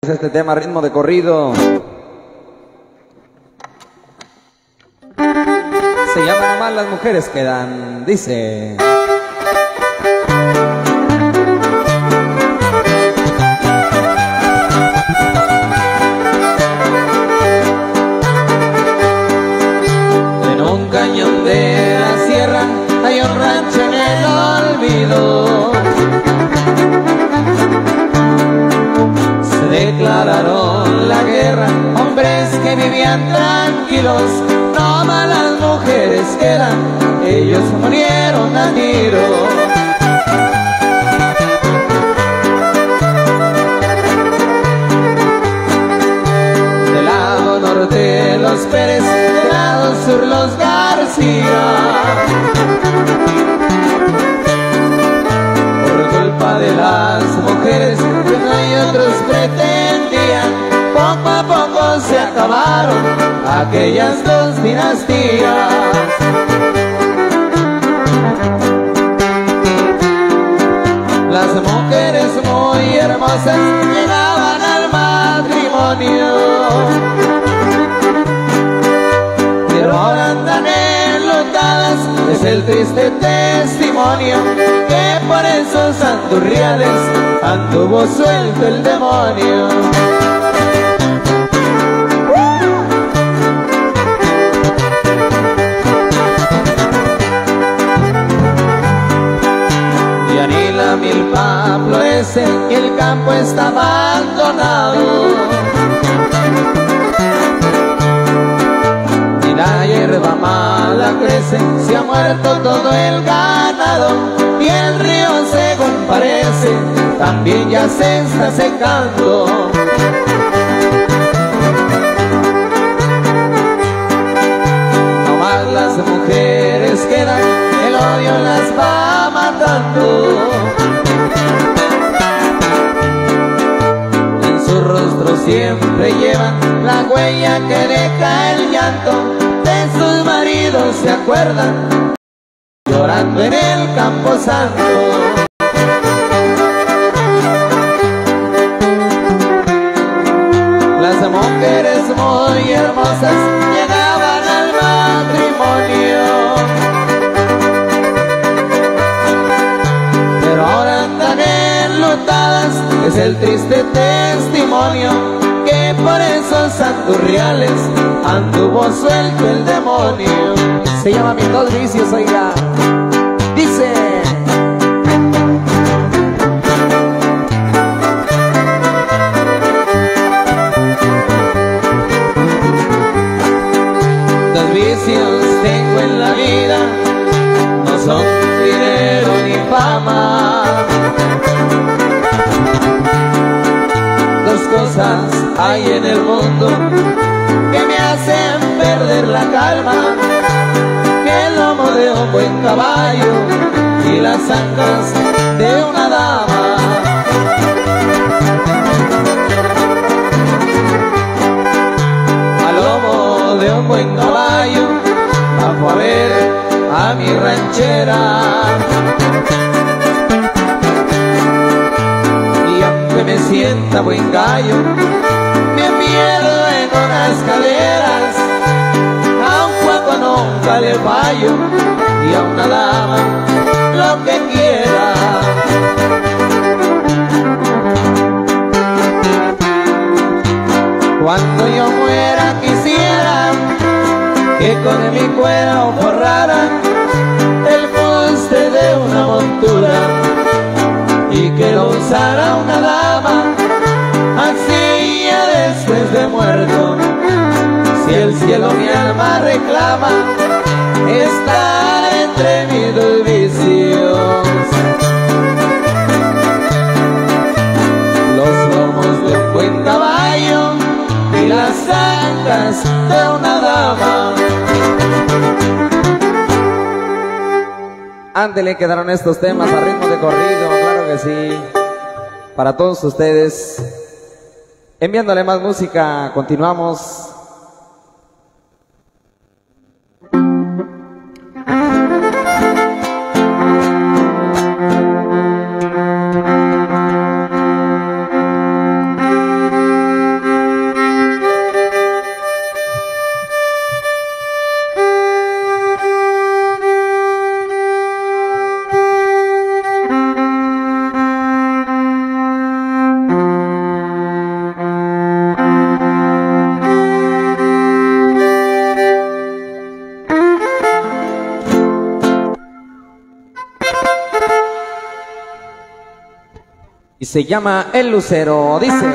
Este tema, ritmo de corrido, se llama Nomás las mujeres quedan, dice. En un cañón de la sierra hay un rancho en el olvido. Declararon la guerra hombres que vivían tranquilos, no malas mujeres quedan, ellos murieron a tiro. Del lado norte los Pérez, del lado sur los García. Por culpa de las mujeres que no hay otros pretendían, poco a poco se acabaron aquellas dos dinastías. Las mujeres muy hermosas llegaban al matrimonio, pero ahora andan enlutadas, es el triste testimonio que por esos santurriales anduvo suelto el demonio. Ya ni la milpa florece y el campo está abandonado, ni la hierba mala crece, se ha muerto todo el ganado, y el río según parece también ya se está secando. No más las mujeres quedan, el odio las va matando. En su rostro siempre llevan la huella que deja el llanto, de sus maridos se acuerdan llorando en el camposanto. Las mujeres muy hermosas llegaban al matrimonio, pero ahora andan enlutadas, es el triste testimonio que por esos santurriales anduvo suelto el demonio. Se llama Mis dos vicios, oiga, dice. Dos vicios tengo en la vida, no son dinero ni fama. Dos cosas hay en el mundo que me hacen perder la calma: el lomo de un buen caballo y las ancas de una dama. Al lomo de un buen caballo bajo a ver a mi ranchera, y aunque me sienta buen gallo, me pierdo en unas caderas. A un cuaco nunca le fallo, y a una dama lo que quiera. Cuando yo muera quisiera que con mi cuero forraran el fuste de una montura y que lo usara una dama, así ya después de muerto, si el cielo mi alma reclama, estar entre mis dos vicios. Los lomos de un buen caballo y las ancas de una dama. Ándele, quedaron estos temas a ritmo de corrido, claro que sí, para todos ustedes. Enviándole más música, continuamos. Se llama El Lucero, dice.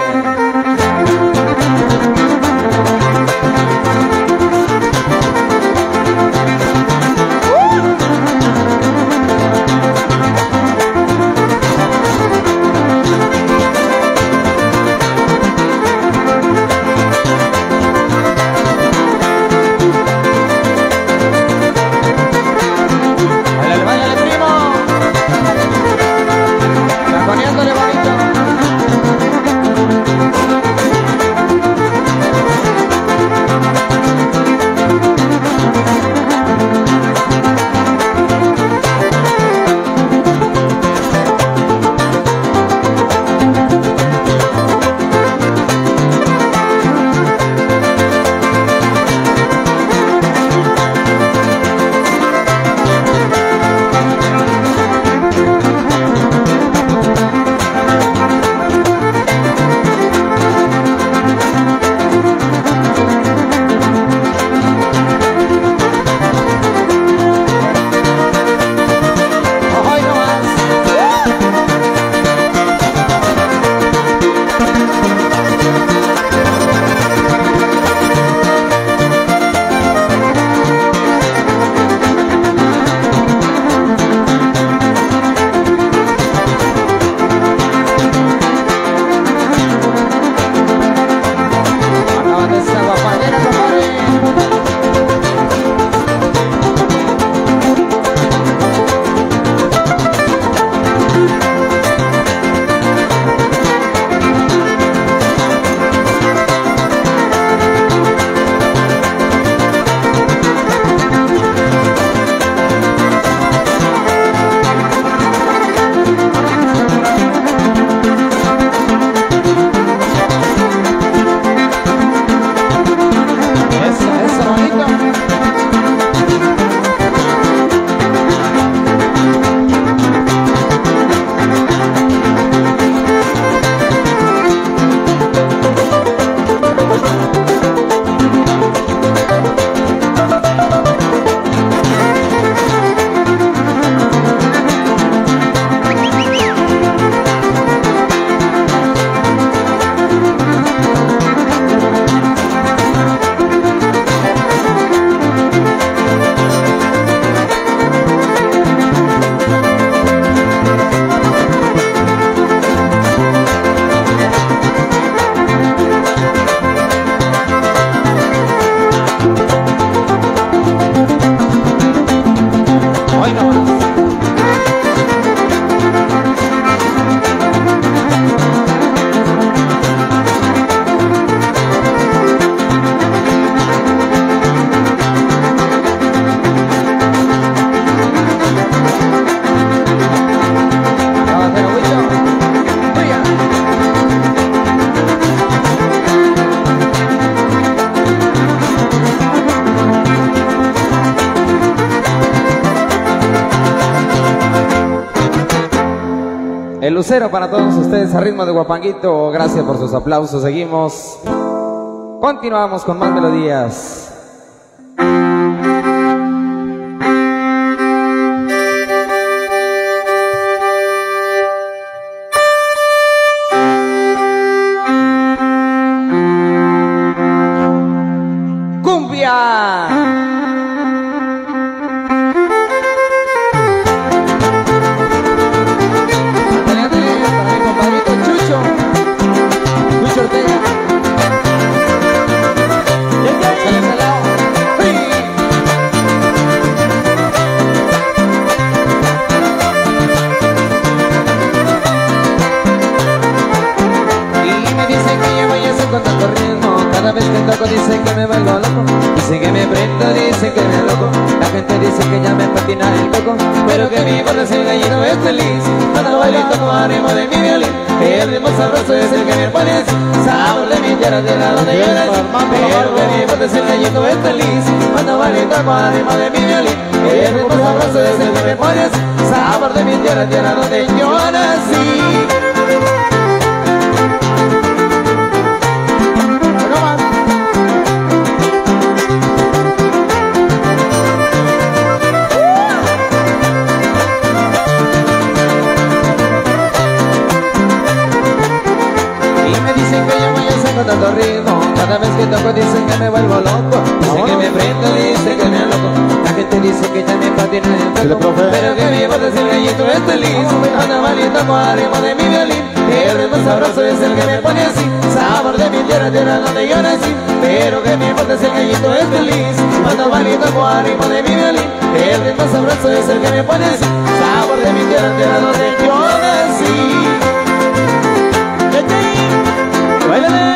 El Lucero para todos ustedes a ritmo de guapanguito. Gracias por sus aplausos. Seguimos. Continuamos con más melodías. Dicen que me vuelvo loco, dicen que me prendo, dicen que me loco. La gente dice que ya me patina el coco, pero que mi voz recién gallino es feliz. Cuando bailo y toco a ritmo de mi violín, el ritmo sabroso es el que me pones. Sabor de mi tierra, tierra donde lloras, pero que mi voz recién gallino es feliz. Cuando bailo y toco a ritmo de mi violín, el ritmo sabroso es el que me pones. Sabor de mi tierra, tierra donde yo nací. baileza con tanto ritmo. Cada vez que toco dicen que me vuelvo loco. Dicen que me prendo, dicen que me aloco. La gente dice que ya me patina el toco, pero que mi voz es el gallito es feliz. Cuando bailo toco al ritmo de mi violín. El ritmo sabroso es el que me pone así. Sabor de mi tierra, tierra donde yo nací. Pero que mi voz es el gallito es feliz. Cuando bailo toco al ritmo de mi violín. El ritmo sabroso es el que me pone así. Sabor de mi tierra, tierra donde yo nací. ¡Báilale!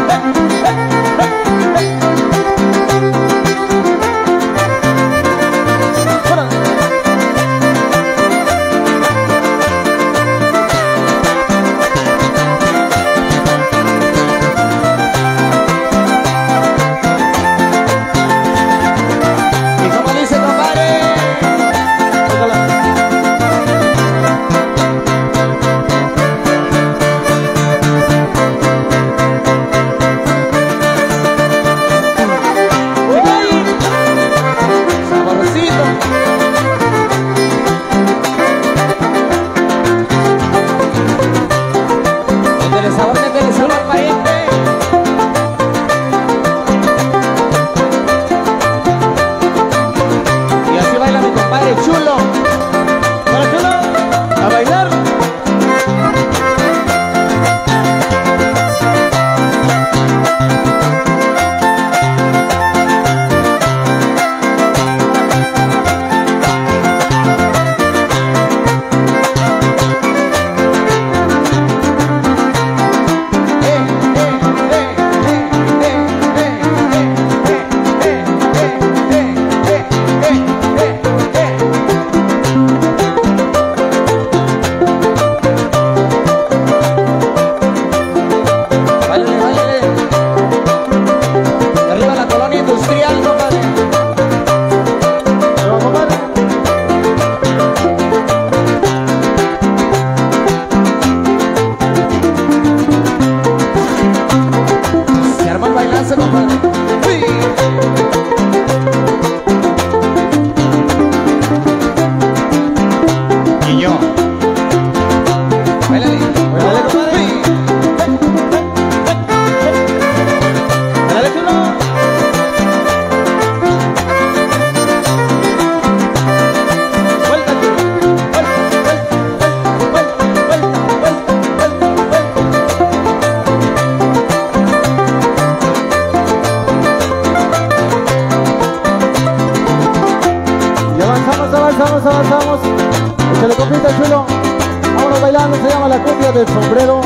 Avanzamos. Échale copita, chulo. Vámonos bailando, se llama la cumbia del sombrero.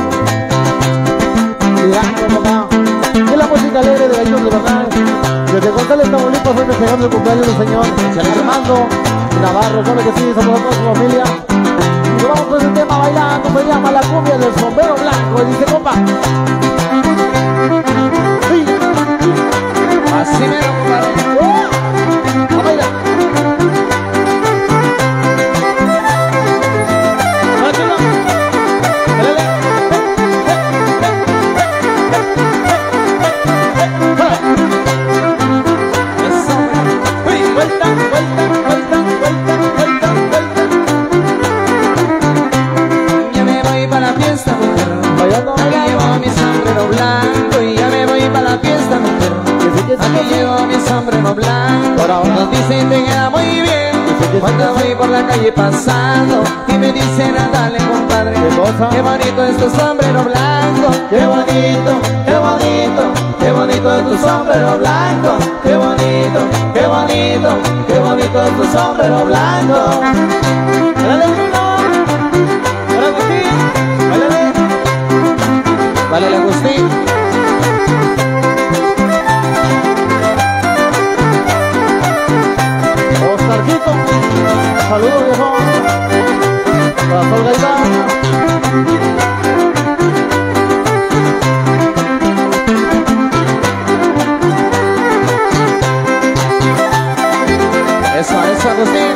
Tirando, papá. Es la música alegre de Gallitos de Verdad. Desde González, Tamaulipas, hoy festejando el cumpleaños del señor Armando Navarro. Claro que sí, saludos a toda su familia. Y vamos con ese tema bailando, se llama la cumbia del sombrero blanco. Y dice, compa. Sí. Así me lo compadre. A bailar. Nos dicen te queda muy bien cuando voy por la calle pasando y me dicen dale compadre, qué bonito es tu sombrero blanco, qué bonito, qué bonito, qué bonito es tu sombrero blanco, qué bonito, qué bonito, qué bonito es tu sombrero blanco. Dale Agustín, dale Agustín. Oscarquito, saludos viejo. Para Sol Gaitán. Eso Agustín.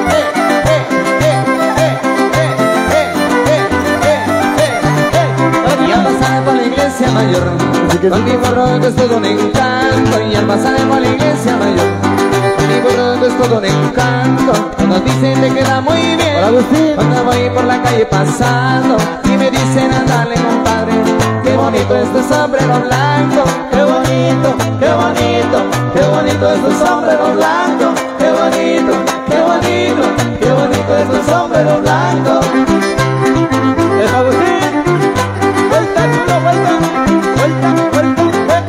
Y al pasar por la iglesia mayor, con mi borrón es todo un encanto. Y al pasar por la iglesia mayor, mi burro es todo un encanto. Nos dicen te queda muy bien cuando voy por la calle pasando y me dicen andale compadre, qué bonito es tu sombrero blanco, qué bonito, qué bonito, qué bonito es tu sombrero blanco, qué bonito, qué bonito, qué bonito es tu sombrero blanco. ¡Es Agustín! ¡Vuelta, chulo, vuelta! ¡Vuelta, vuelta!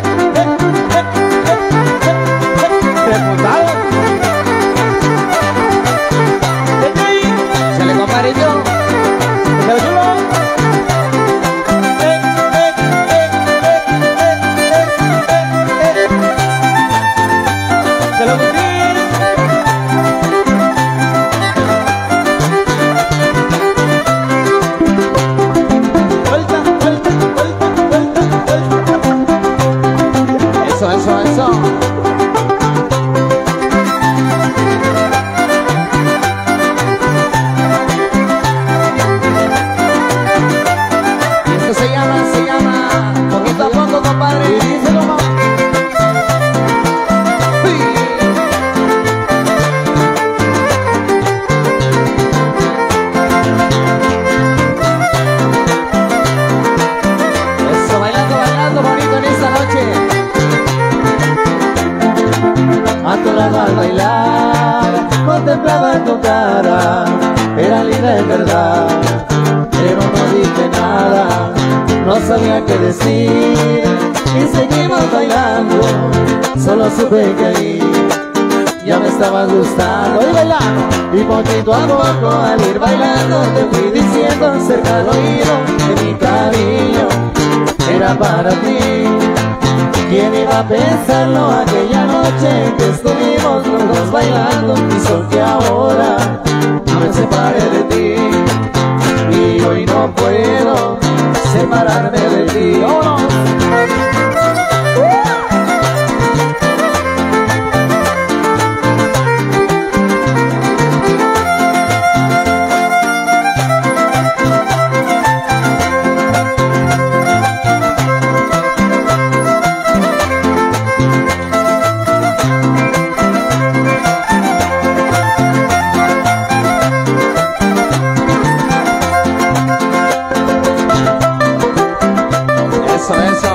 ¡Reputado! ¡Se le compareció! ¡Se le chulo! ¡Se lo Agustín! Eso. Y esto se llama, poquito a poco, compadre. Y dice nomás. Eso, bailando bonito en esta noche. A tu lado al bailar, contemplaba tu cara, era linda en verdad, pero no dije nada, no sabía qué decir, y seguimos bailando, solo supe que ahí ya me estabas gustando y bailando, y poquito a poco al ir bailando te fui diciendo cerca al oído que mi cariño era para ti. ¿Quién iba a pensarlo aquella noche que estuvimos los dos bailando? Hizo que ahora me separe de ti, y hoy no puedo separarme de ti. ¡Vámonos! Eso.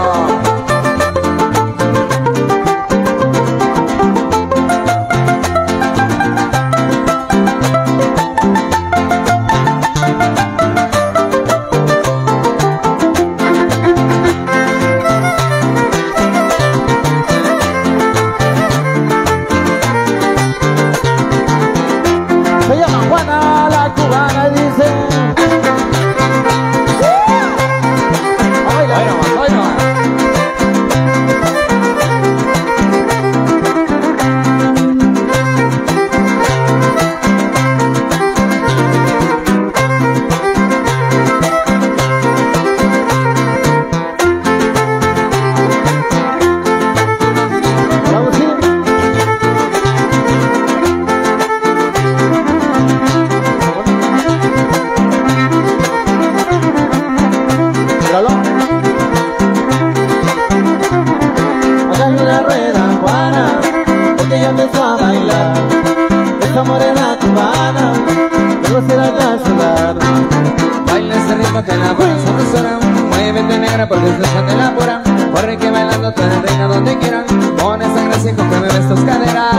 Se llama Juana la cubana y dice: acá hay una rueda, Juana, porque ya empezó a bailar. Esta morena cubana, luego se la haga sudar. Baila ese ritmo que la buena sabrosura, muévete negra porque es de la pura. Corre que bailando tú eres reina donde quieran, con esa gracia con que me ves tus caderas.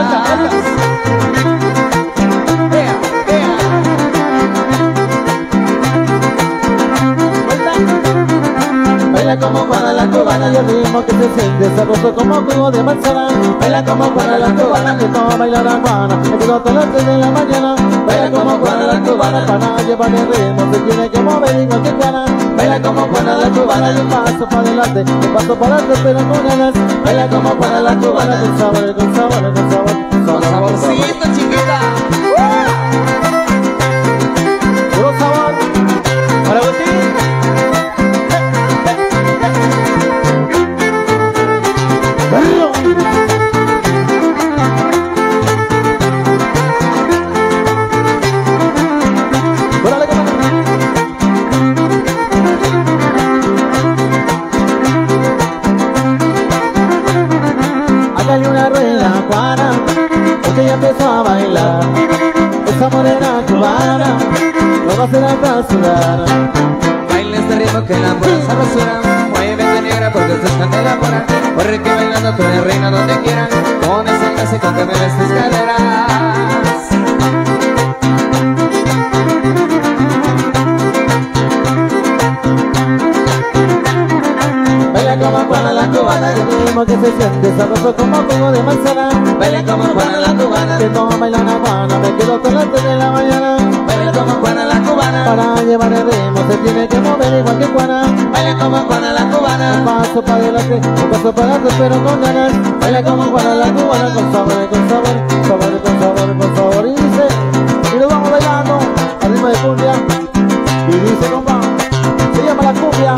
Baila como Juana la cubana y el ritmo que se siente sabroso como jugo de manzana. Baila como Juana la cubana, que como baila la Juana, me quedo todas las 3 de la mañana. Baila como Juana la cubana, para llevar el ritmo se tiene que mover igual que Juana. Baila como Juana la cubana, y un paso para adelante, un paso para atrás pero con ganas. Baila como Juana la cubana, con sabor, con sabor, con sabor, con saborcito, chiquita. Puro sabor. Para Agustín. Hágale una rueda, Juana, porque ya empezó a bailar. Esa morena cubana no va a hacer hasta sudar. Baila este ritmo que la buena sabrosura, mueve negra porque tú estás de la mora. Corre que bailando tú eres reina donde quiera. Con esa clase con que me ves tus caderas. Baila como Juana la cubana, el ritmo que se siente sabroso como jugo de manzana. baila como Juana la cubana, Que no baila una Juana, me quedo con las 3 de la mañana. baila como Juana la cubana, Para llevar el ritmo se tiene que mover igual que Juana. baila como Juana la Un cubana, paso para adelante, un paso para atrás, pero con ganas. baila como Juana la cubana, Con sabor, con sabor, sabor, con sabor, con sabor. Y dice, y nos vamos bailando al ritmo de cumbia. Y dice, compa, se llama la cumbia.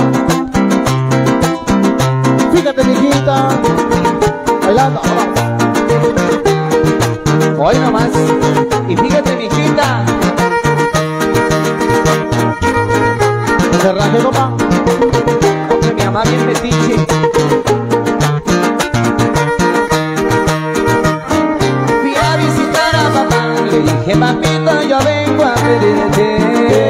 Fíjate, mijita, bailando, vamos. hoy nomás. Y fíjate, mijita, No se raje, compa. porque mi mamá bien metiche. Fui a visitar a papá, le dije, papito, yo vengo a pedirte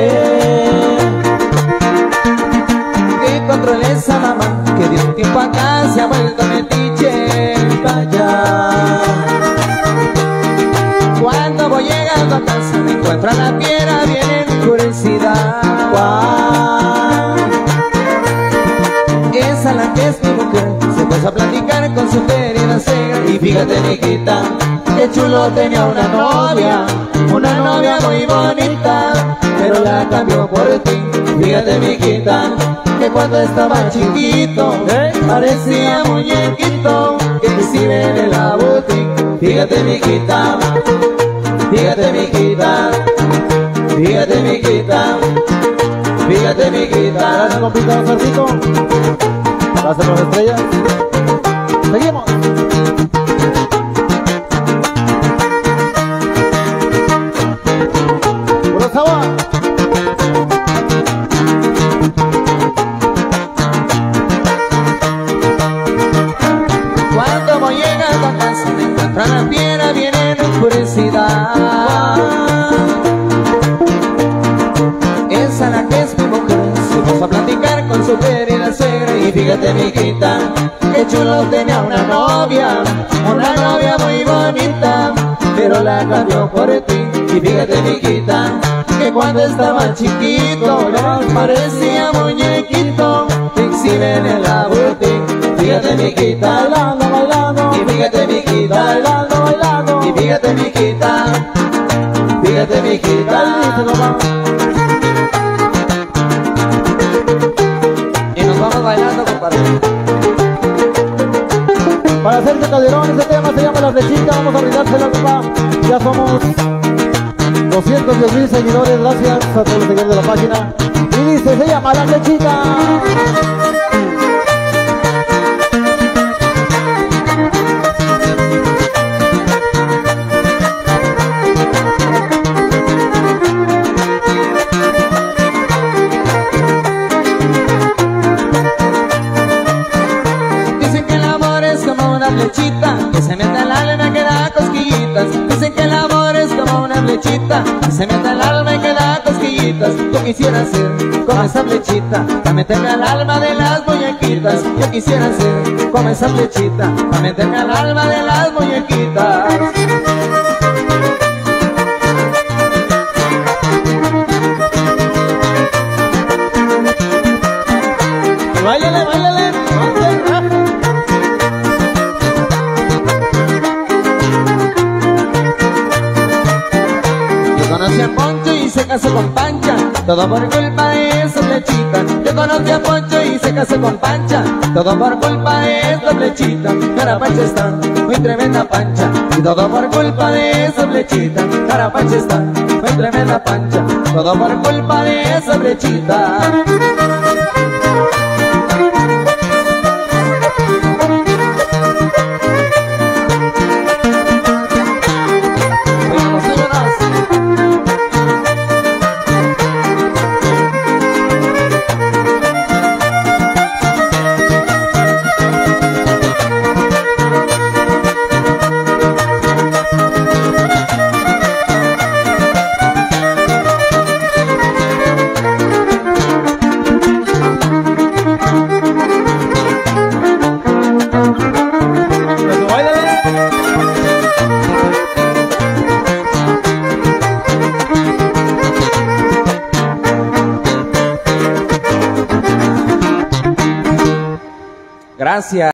que controles a mamá, que de un tiempo acá se ha vuelto metiche. Calla. Cuando voy llegando a casa me encuentro a la piedra bien enfurecida. Esa la que es mi mujer se puso a platicar con su querida suegra. Y fíjate, mijita, que chulo tenía una novia muy bonita, pero la cambió por ti. Fíjate, mijita, que cuando estaba chiquito parecía muñequito que exhiben en la boutique. Fíjate, mijita, fíjate, mijita, fíjate, mijita, fíjate, mijita. Gracias, compita, Osarcito. Gracias por las estrellas. Seguimos. Puro sabor. Cuando voy llegando a casa me encuentro a la piedra bien enfurecida. Esa la que es mi mujer se puso a platicar con su querida suegra. Y fíjate, mijita, que chulo tenía una novia muy bonita, pero la cambió por ti. Y fíjate, mijita, que cuando estaba chiquito parecía muñequito que exhiben en la boutique. Fíjate, mijita, Bailando, bailando. y fíjate, mijita, Bailando, bailando. y fíjate, mijita, fíjate, mijita. Dice, compa. Y nos vamos bailando, compadre. Para hacerte Calderón, ese tema se llama La Flechita. Vamos a brindársela, compa. Ya somos 210,000 seguidores. Gracias a todos los seguidores de la página. Y dice, se llama La Flechita. Dicen que el amor es como una flechita que se mete al alma y que da cosquillitas. Dicen que el amor es como una flechita que se mete al alma y que da cosquillitas. Yo quisiera ser como esa flechita para meterme al alma de las muñequitas. Yo quisiera ser como esa flechita para meterme al alma de las muñequitas. Báilale, báilale, no te rajes. Yo conocí a Poncho y se casó con Pancha, todo por culpa de esa flechita. Yo conocí a Poncho y se casó con Pancha, todo por culpa de esa flechita. Cara Pancha está muy tremenda Pancha, y todo por culpa de esa flechita. Cara Pancha está muy tremenda Pancha, todo por culpa de esa flechita. Vámonos, vámonos. Gracias.